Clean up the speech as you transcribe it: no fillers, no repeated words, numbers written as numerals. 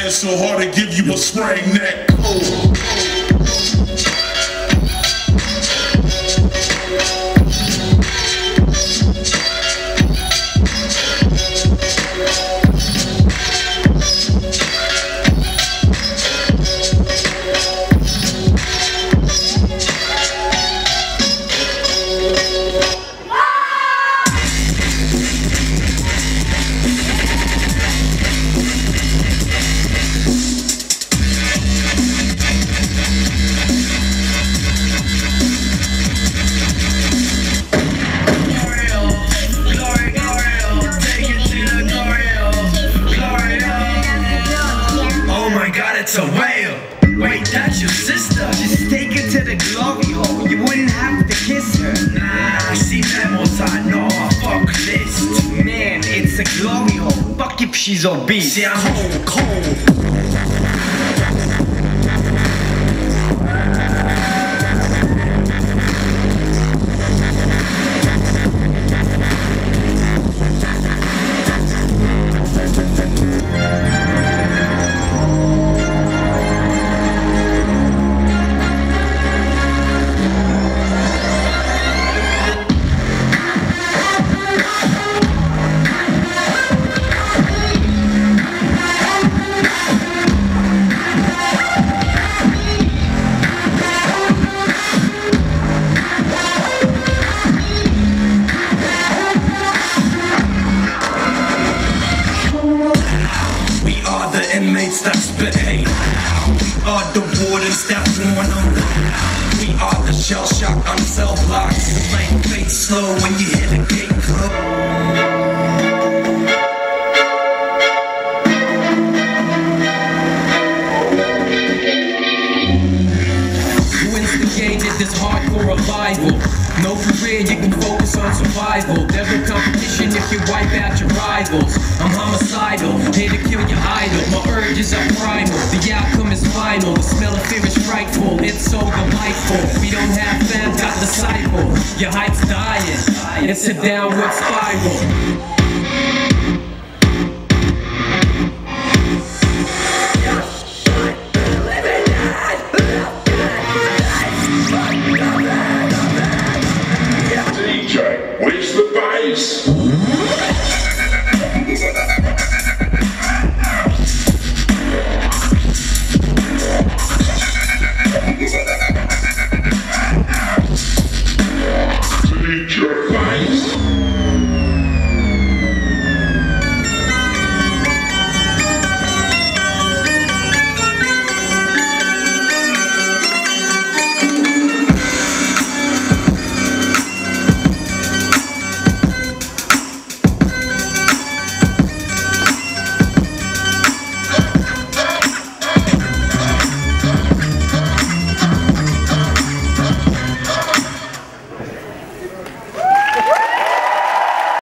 dance so hard to give you a sprained neck. Oh. It's a whale. Wait, that's your sister? Just take her to the glory hole. You wouldn't have to kiss her. Nah, I see memos, I know a fuck list. Man, it's a glory hole. Fuck if she's obese. See, I'm cold. Inmates that spit hate. We are the wardens that warn them. We are the shell shock on cell blocks. Playing fate slow when you hit a gate club. You instigated this hardcore revival. No career, you can focus on survival. There's no competition if you wipe out your rivals. I'm homicidal, here to kill your idol. My urges are primal, the outcome is final. The smell of fear is frightful, it's so delightful. We don't have fam, got disciple. Your hype's dying, it's a downward spiral.